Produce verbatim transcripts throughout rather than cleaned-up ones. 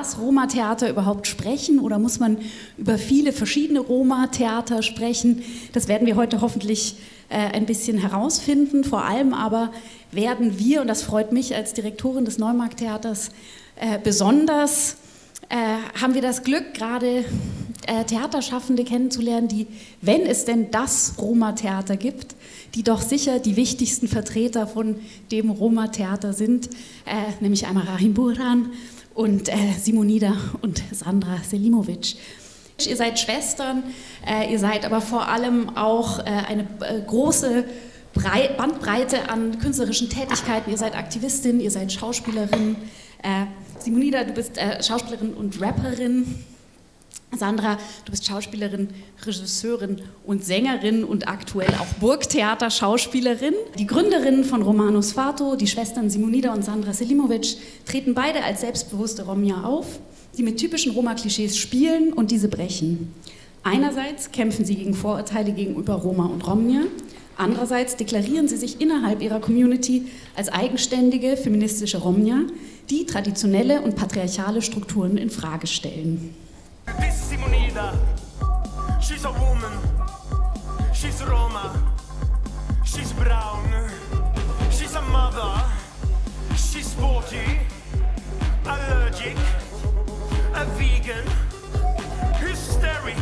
das Roma-Theater überhaupt sprechen oder muss man über viele verschiedene Roma-Theater sprechen? Das werden wir heute hoffentlich äh, ein bisschen herausfinden. Vor allem aber werden wir, und das freut mich als Direktorin des Neumarkt-Theaters äh, besonders, äh, haben wir das Glück, gerade äh, Theaterschaffende kennenzulernen, die, wenn es denn das Roma-Theater gibt, die doch sicher die wichtigsten Vertreter von dem Roma-Theater sind, äh, nämlich einmal Rahim Buran und äh, Simonida und Sandra Selimovic. Ihr seid Schwestern, äh, ihr seid aber vor allem auch äh, eine äh, große Brei Bandbreite an künstlerischen Tätigkeiten. Ihr seid Aktivistin, ihr seid Schauspielerin. Äh, Simonida, du bist äh, Schauspielerin und Rapperin. Sandra, du bist Schauspielerin, Regisseurin und Sängerin und aktuell auch Burgtheater-Schauspielerin. Die Gründerinnen von Romanus Fato, die Schwestern Simonida und Sandra Selimovic, treten beide als selbstbewusste Romja auf, die mit typischen Roma-Klischees spielen und diese brechen. Einerseits kämpfen sie gegen Vorurteile gegenüber Roma und Romja, andererseits deklarieren sie sich innerhalb ihrer Community als eigenständige, feministische Romja, die traditionelle und patriarchale Strukturen in Frage stellen. This is Simonida. She's a woman. She's Roma. She's brown. She's a mother. She's sporty. Allergic. A vegan. Hysteric.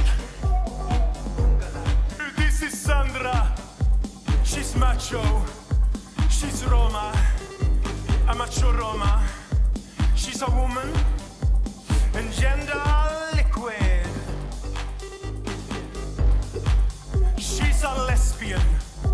This is Sandra. She's macho. She's Roma. A macho Roma. She's a woman. And gender liquid. She's a lesbian.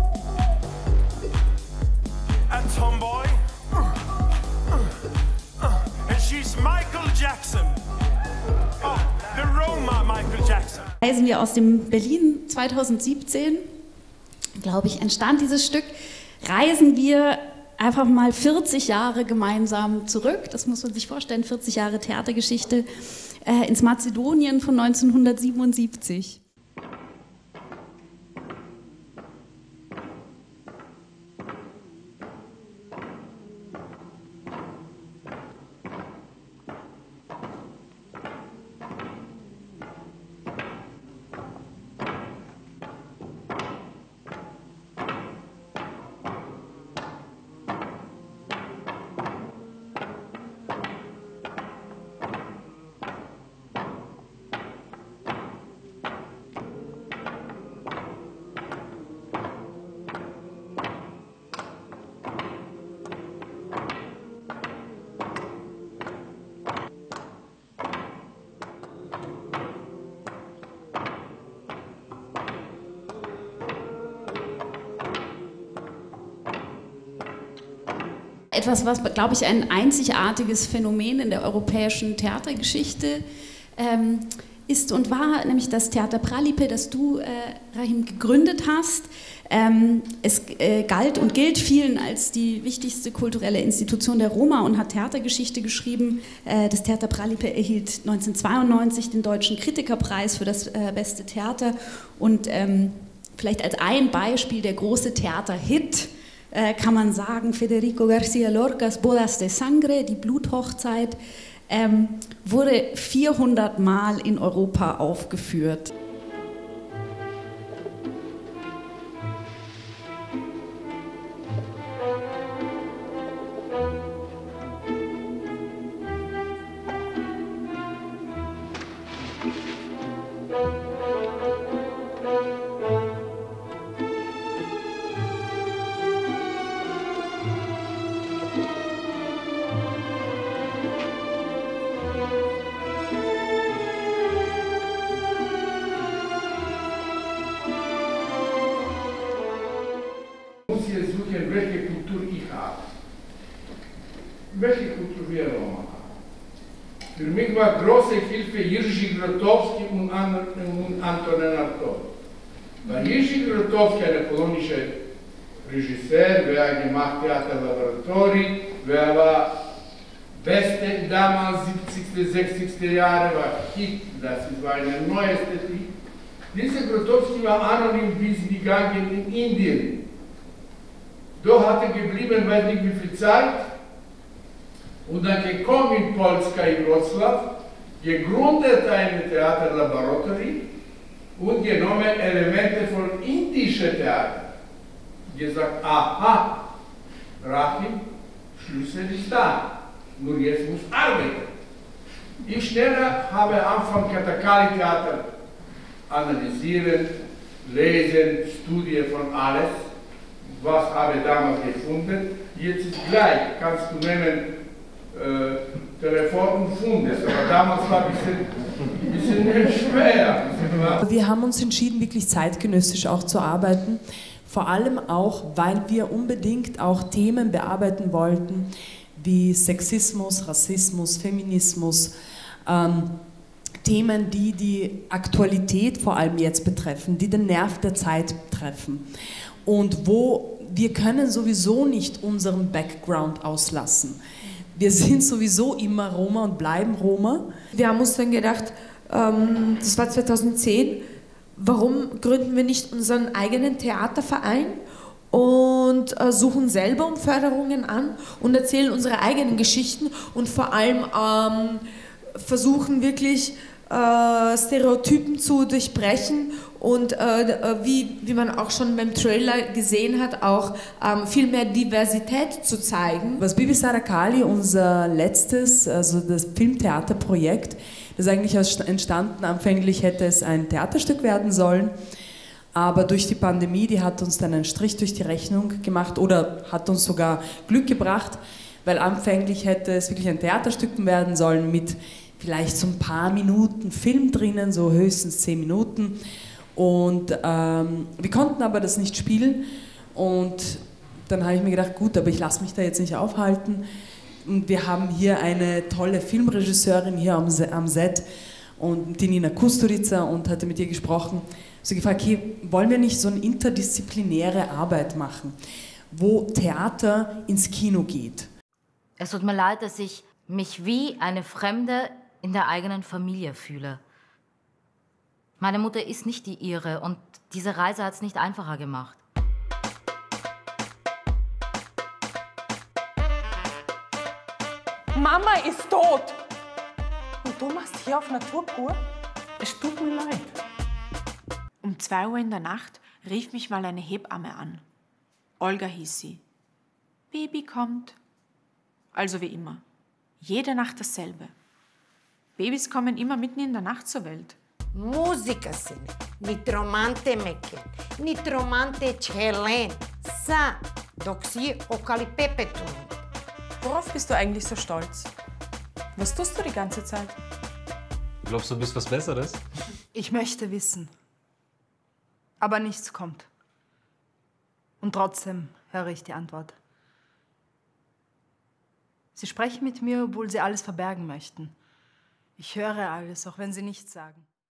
A tomboy. Uh, uh, uh. And she's Michael Jackson. Oh, the Roma Michael Jackson. Reisen wir aus dem Berlin zweitausendsiebzehn, glaube ich, entstand dieses Stück. Reisen wir einfach mal vierzig Jahre gemeinsam zurück, das muss man sich vorstellen, vierzig Jahre Theatergeschichte, äh, ins Mazedonien von neunzehnhundertsiebenundsiebzig. Etwas, was, glaube ich, ein einzigartiges Phänomen in der europäischen Theatergeschichte ähm, ist und war, nämlich das Theater Pralipe, das du, äh, Rahim, gegründet hast. Ähm, es äh, galt und gilt vielen als die wichtigste kulturelle Institution der Roma und hat Theatergeschichte geschrieben. Äh, das Theater Pralipe erhielt neunzehnhundertzweiundneunzig den Deutschen Kritikerpreis für das äh, beste Theater und ähm, vielleicht als ein Beispiel der große Theaterhit äh, kann man sagen, Federico García Lorcas Bodas de Sangre, die Bluthochzeit, ähm, wurde vierhundert Mal in Europa aufgeführt. Welche Kultur ich habe, welche Kultur wir Roma haben. Für mich war große Hilfe Jerzy Grotowski und Antonin Artaud. Weil Jerzy Grotowski, ein polonischer Regisseur, wer gemacht Theaterlaboratorium, wer war beste damals siebzigste, sechzigste Jahre, war Hit, das war eine neue Ästhetik. Dieser Grotowski war anonym bis gegangen in Indien. Da hat er geblieben, weiß nicht wie viel Zeit. Und dann gekommen in Polska, in Wrocław, gegründet ein Theaterlaboratory und genommen Elemente von indischen Theater. Gesagt, aha, Rahim, Schlüssel ist da, nur jetzt muss arbeiten. Ich schneller habe Anfang Kathakali-Theater analysieren, lesen, Studie von alles, was habe ich damals gefunden. Jetzt ist gleich, kannst du nehmen, äh, Telefon und Fundes, aber damals war es ein bisschen, bisschen schwer. Wir haben uns entschieden, wirklich zeitgenössisch auch zu arbeiten, vor allem auch, weil wir unbedingt auch Themen bearbeiten wollten, wie Sexismus, Rassismus, Feminismus, ähm, Themen, die die Aktualität vor allem jetzt betreffen, die den Nerv der Zeit treffen und wo wir können sowieso nicht unseren Background auslassen. Wir sind sowieso immer Roma und bleiben Roma. Wir haben uns dann gedacht, ähm, das war zweitausendzehn, warum gründen wir nicht unseren eigenen Theaterverein und äh, suchen selber um Förderungen an und erzählen unsere eigenen Geschichten und vor allem ähm, versuchen wirklich äh, Stereotypen zu durchbrechen und äh, wie, wie man auch schon beim Trailer gesehen hat, auch ähm, viel mehr Diversität zu zeigen. Was Bibi Saracali, unser letztes, also das Filmtheaterprojekt, das ist eigentlich entstanden, anfänglich hätte es ein Theaterstück werden sollen, aber durch die Pandemie, die hat uns dann einen Strich durch die Rechnung gemacht oder hat uns sogar Glück gebracht, weil anfänglich hätte es wirklich ein Theaterstück werden sollen mit vielleicht so ein paar Minuten Film drinnen, so höchstens zehn Minuten. Und ähm, wir konnten aber das nicht spielen und dann habe ich mir gedacht, gut, aber ich lasse mich da jetzt nicht aufhalten. Und wir haben hier eine tolle Filmregisseurin hier am, am Set, und die Nina Kusturica, und hatte mit ihr gesprochen. Sie hat gefragt, okay, wollen wir nicht so eine interdisziplinäre Arbeit machen, wo Theater ins Kino geht? Es tut mir leid, dass ich mich wie eine Fremde in der eigenen Familie fühle. Meine Mutter ist nicht die ihre und diese Reise hat es nicht einfacher gemacht. Mama ist tot! Und du machst hier auf Natur pur? Es tut mir leid. Um zwei Uhr in der Nacht rief mich mal eine Hebamme an. Olga hieß sie. Baby kommt. Also wie immer. Jede Nacht dasselbe. Babys kommen immer mitten in der Nacht zur Welt. Música, sim. Nitromante meken. Nitromante chelen. Sa. Doxi okalipepetun. Worauf bist du eigentlich so stolz? Was tust du die ganze Zeit? Glaubst du, du bist was Besseres? Ich möchte wissen. Aber nichts kommt. Und trotzdem höre ich die Antwort. Sie sprechen mit mir, obwohl sie alles verbergen möchten. Ich höre alles, auch wenn sie nichts sagen.